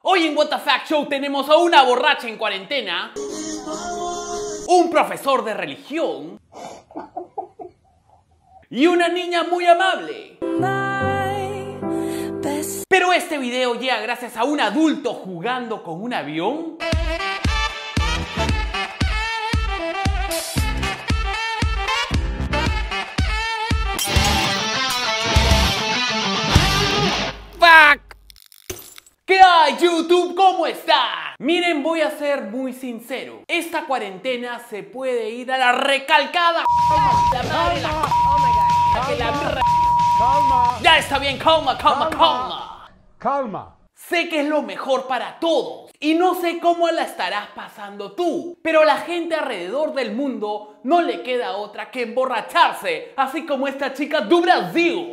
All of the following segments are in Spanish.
Hoy en What the Fact Show tenemos a una borracha en cuarentena, un profesor de religión y una niña muy amable. Pero este video llega gracias a un adulto jugando con un avión. ¿Qué hay, YouTube? ¿Cómo está? Miren, voy a ser muy sincero. Esta cuarentena se puede ir a la recalcada. Calma. Ya está bien, calma. Sé que es lo mejor para todos y no sé cómo la estarás pasando tú, pero a la gente alrededor del mundo no le queda otra que emborracharse, así como esta chica do Brasil.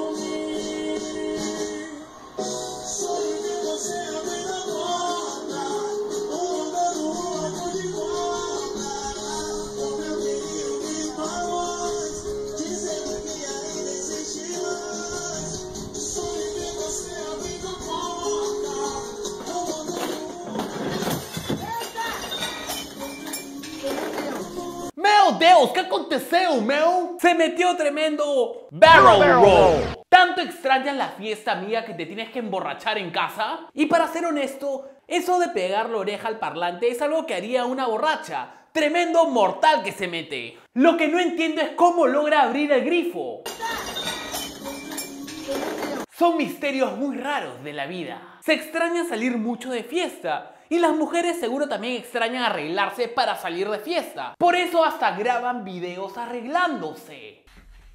Meu Deus, ¿qué aconteceu, meu? Se metió tremendo barrel roll. ¿Tanto extrañas la fiesta amiga que te tienes que emborrachar en casa? Y para ser honesto, eso de pegar la oreja al parlante es algo que haría una borracha. Tremendo mortal que se mete. Lo que no entiendo es cómo logra abrir el grifo. Son misterios muy raros de la vida. Se extraña salir mucho de fiesta. Y las mujeres seguro también extrañan arreglarse para salir de fiesta. Por eso hasta graban videos arreglándose.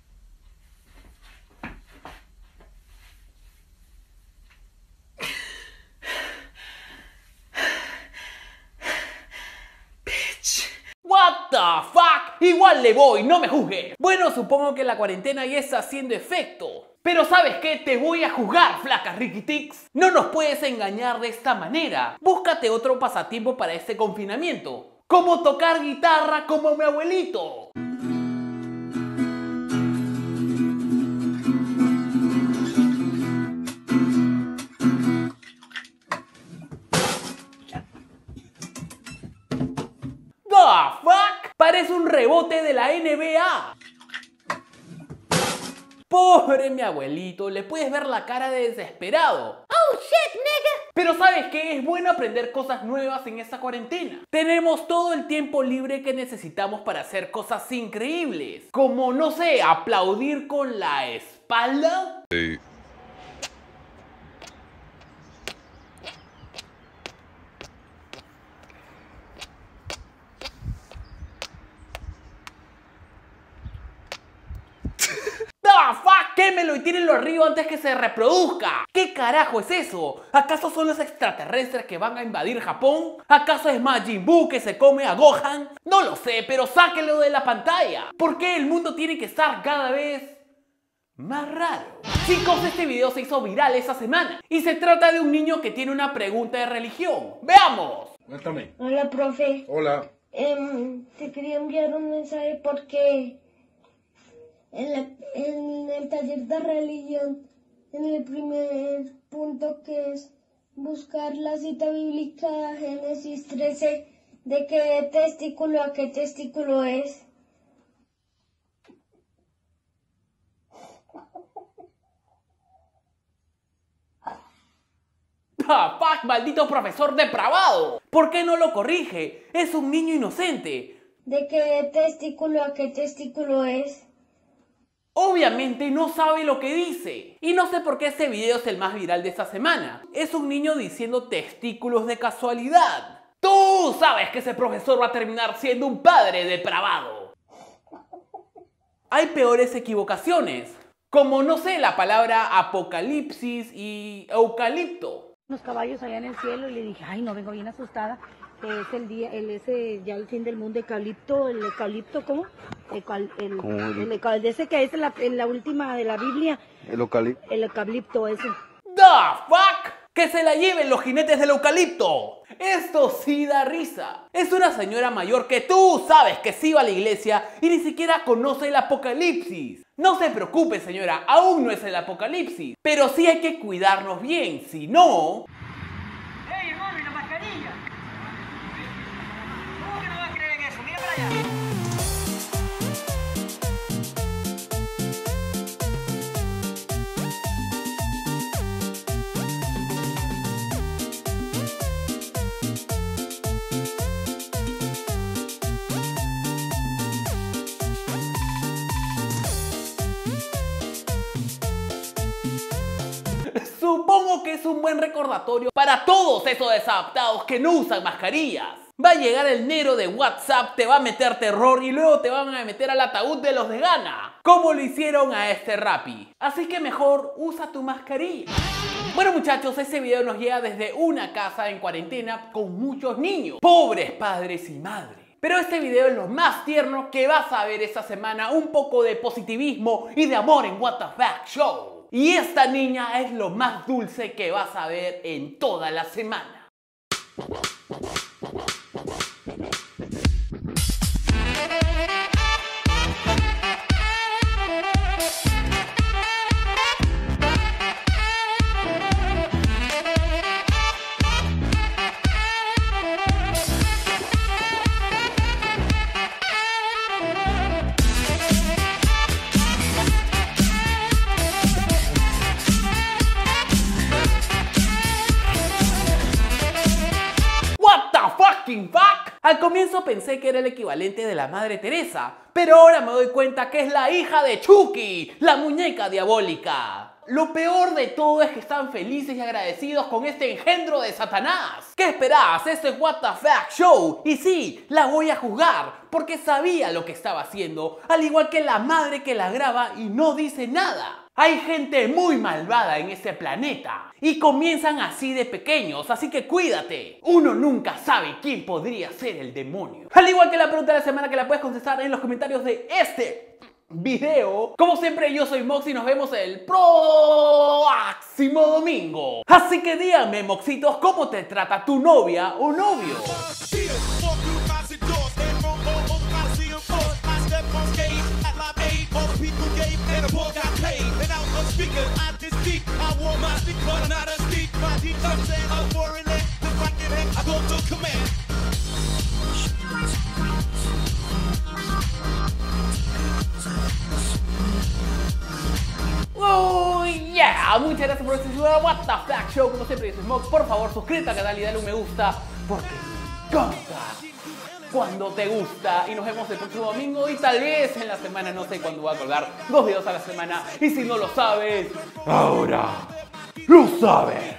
What the fuck? Igual le voy, no me juzgues. Bueno, supongo que la cuarentena ya está haciendo efecto. Pero ¿sabes qué? Te voy a juzgar, flaca Riquitix. No nos puedes engañar de esta manera. Búscate otro pasatiempo para este confinamiento. Como tocar guitarra como mi abuelito. The fuck? Parece un rebote de la NBA. Pobre mi abuelito, le puedes ver la cara de desesperado. Oh shit, nigga. Pero ¿sabes qué? Es bueno aprender cosas nuevas en esta cuarentena. Tenemos todo el tiempo libre que necesitamos para hacer cosas increíbles. Como, no sé, aplaudir con la espalda. ¡Quémelo y tírenlo arriba antes que se reproduzca! ¿Qué carajo es eso? ¿Acaso son los extraterrestres que van a invadir Japón? ¿Acaso es Majin Buu que se come a Gohan? No lo sé, pero sáquenlo de la pantalla. ¿Por qué el mundo tiene que estar cada vez más raro? Chicos, este video se hizo viral esta semana y se trata de un niño que tiene una pregunta de religión. ¡Veamos! Cuéntame. Hola, profe. Hola. Te quería enviar un mensaje porque en el taller de religión, en el primer punto que es buscar la cita bíblica, Génesis 13, de qué testículo a qué testículo es. ¡Fuck, maldito profesor depravado! ¿Por qué no lo corrige? Es un niño inocente. ¿De qué testículo a qué testículo es? Obviamente no sabe lo que dice. Y no sé por qué este video es el más viral de esta semana. Es un niño diciendo testículos de casualidad. Tú sabes que ese profesor va a terminar siendo un padre depravado. Hay peores equivocaciones. Como, no sé, la palabra apocalipsis y eucalipto. Unos caballos allá en el cielo y le dije, ay, no, vengo bien asustada. Es el día, ya el fin del mundo, el eucalipto, ¿cómo? El ese que es la última de la Biblia. El eucalipto. El eucalipto, ese. The fuck? ¡Que se la lleven los jinetes del eucalipto! Esto sí da risa. Es una señora mayor que tú sabes que sí va a la iglesia y ni siquiera conoce el apocalipsis. No se preocupe, señora, aún no es el apocalipsis. Pero sí hay que cuidarnos bien, si no... Supongo que es un buen recordatorio para todos esos desadaptados que no usan mascarillas. Va a llegar el negro de WhatsApp, te va a meter terror y luego te van a meter al ataúd de los de Gana, como lo hicieron a este Rappi. Así que mejor usa tu mascarilla. Bueno muchachos, este video nos llega desde una casa en cuarentena con muchos niños, pobres padres y madres. Pero este video es lo más tierno que vas a ver esta semana, un poco de positivismo y de amor en What the Fuck Show. Y esta niña es lo más dulce que vas a ver en toda la semana. Al comienzo pensé que era el equivalente de la Madre Teresa, pero ahora me doy cuenta que es la hija de Chucky, la muñeca diabólica. Lo peor de todo es que están felices y agradecidos con este engendro de Satanás. ¿Qué esperabas? Esto es What the Fuck Show. Y sí, la voy a juzgar, porque sabía lo que estaba haciendo, al igual que la madre que la graba y no dice nada. Hay gente muy malvada en este planeta y comienzan así de pequeños, así que cuídate. Uno nunca sabe quién podría ser el demonio. Al igual que la pregunta de la semana que la puedes contestar en los comentarios de este video. Como siempre, yo soy Mox y nos vemos el próximo domingo. Así que díganme, Moxitos, ¿cómo te trata tu novia o novio? Muchas gracias por este video de What the Fuck Show. Como siempre, yo soy Mox. Por favor, suscríbete al canal y dale un me gusta, porque me encanta cuando te gusta. Y nos vemos el próximo domingo y tal vez en la semana, no sé cuándo voy a colgar 2 videos a la semana. Y si no lo sabes, ahora lo sabes.